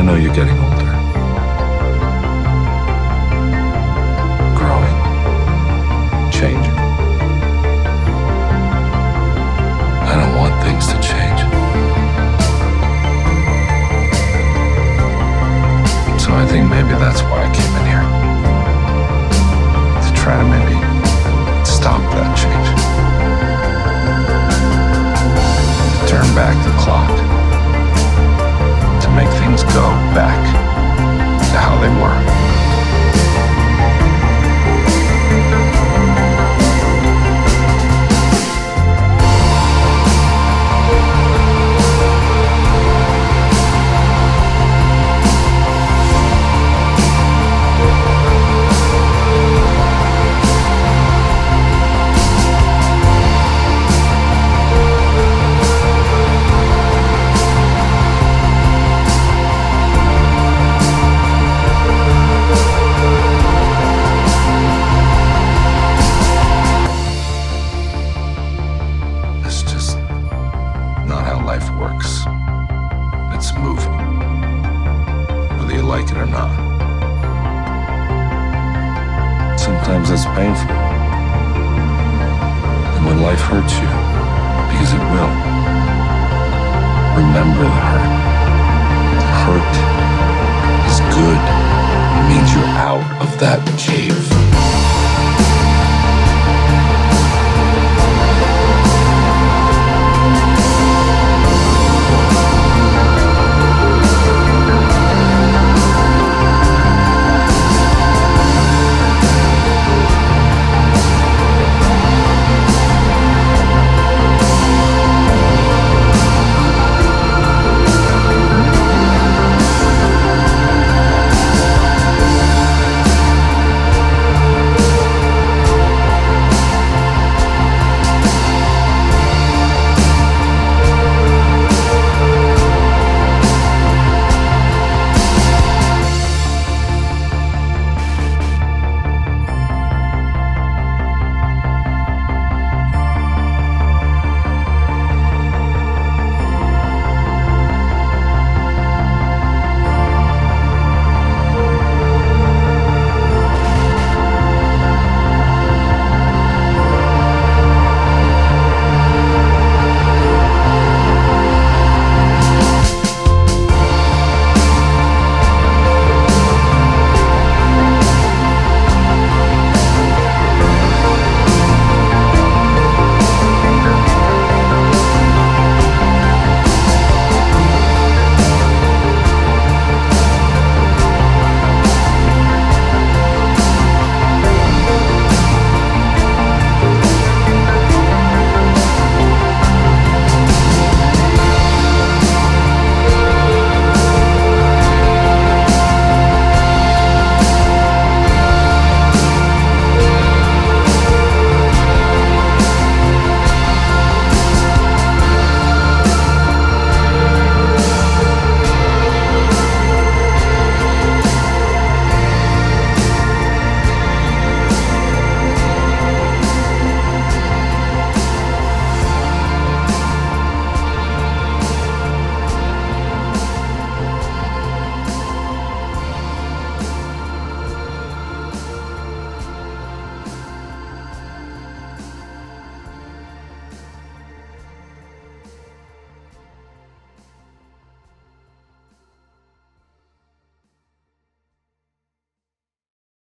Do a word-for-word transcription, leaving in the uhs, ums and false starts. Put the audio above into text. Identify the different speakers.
Speaker 1: know you're getting older. Growing. Changing. I don't want things to change. So I think maybe that's why I came in here. To try to maybe stop that change. To turn back the clock. To make things go back to how they were. Life works. It's moving, whether you like it or not. Sometimes it's painful. And when life hurts you, because it will, remember the hurt. The hurt is good. It means you're out of that cage.